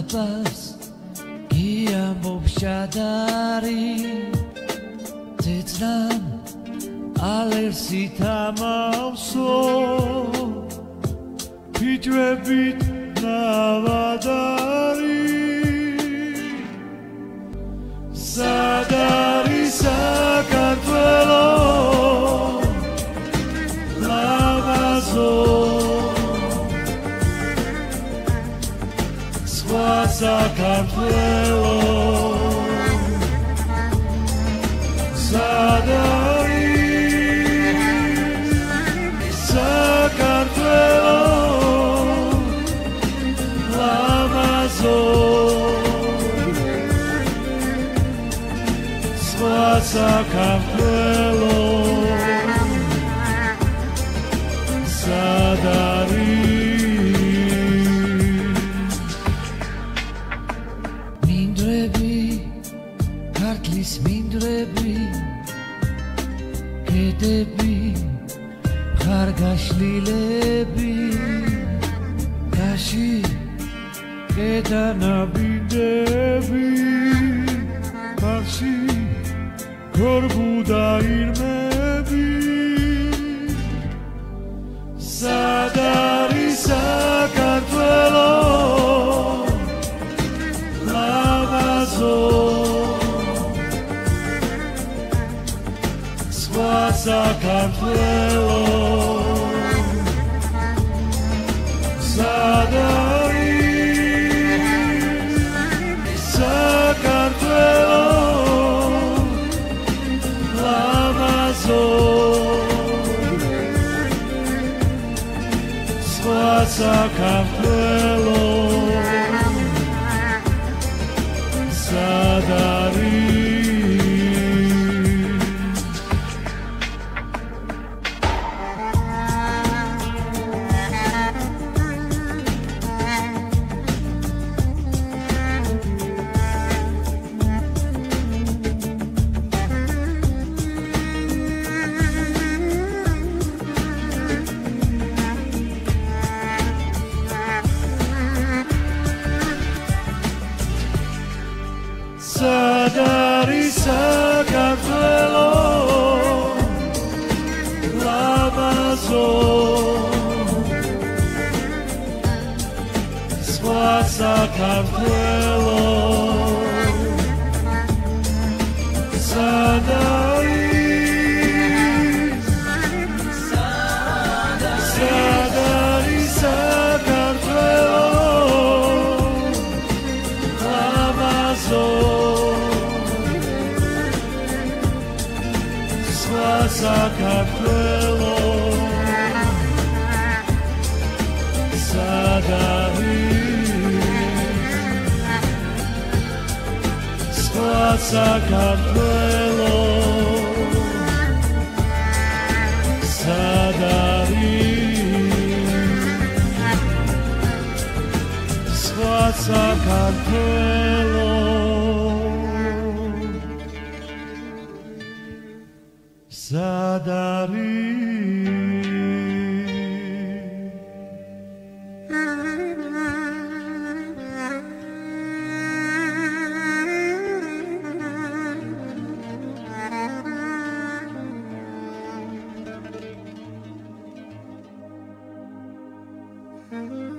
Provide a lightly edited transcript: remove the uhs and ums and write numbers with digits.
ჭამბავს გიამბობს შადარი ძეწნამ ალერსი თამავსო ფიჭვებით ნავადარი სად არის საქართველო ლამაზო სხვა საქართველო სად არის საქართველო ლამაზო სხვა საქართველო სად ქართლის მინდვრები კედები ხარგაშლილები დაში კედანაბინდები ხალხში ქორბუდა ირმები სად არის საქართველო ლამაზო სხვა საქართველო სად არის საქართველო ლამაზო სხვა საქართველო სად არის სად არის საქართველო ლამაზო სხვა საქართველო სად არის საქართველო ლამაზო საქართველო სად არის სხვა საქართველო სად არის სხვა საქართველო სად არის